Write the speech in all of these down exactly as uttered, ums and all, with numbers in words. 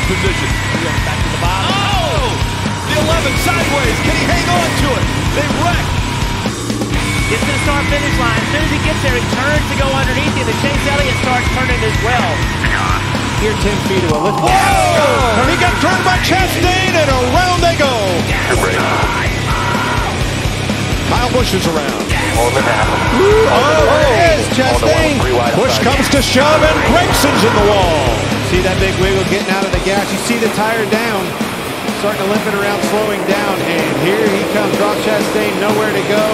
position. Back to the bottom. Oh! The eleven sideways. Can he hang on to it? They wreck. Gets to the start finish line. As soon as he gets there, he turns to go underneath him, and Chase Elliott starts turning as well. Here, ten feet to a lift. Whoa! He got turned by Chastain, and around they go. Kyle Busch is around. Hold it down. Oh, there it is, Chastain. Busch comes to shove, and Gregson's in the wall. See that big wiggle getting out of the gas. You see the tire down, starting to limp it around, slowing down, and here he comes. Ross Chastain, nowhere to go.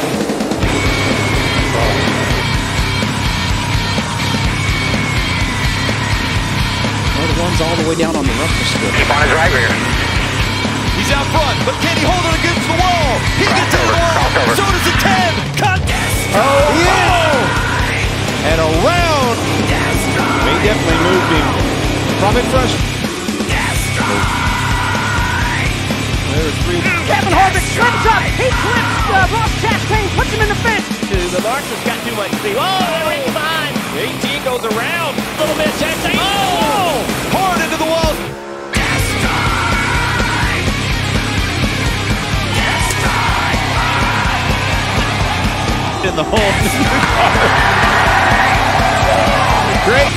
Well, the one's all the way down on the roughness strip. Keep on his right rear. He's out front, but can he hold it against the wall? He gets to the wall. So does the ten. Cut. Oh, yeah. And around. They definitely moved him from it front. Kevin Harvick slips up. He clips uh, Ross Chastain, puts him in the fence. The Larson's got too much speed. Oh, they're right behind. eighteen goes around. A little bit. Chastain. Oh! Hard into the wall. In the hole. Great.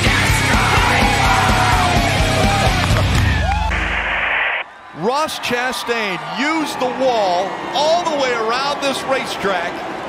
Ross Chastain used the wall all the way around this racetrack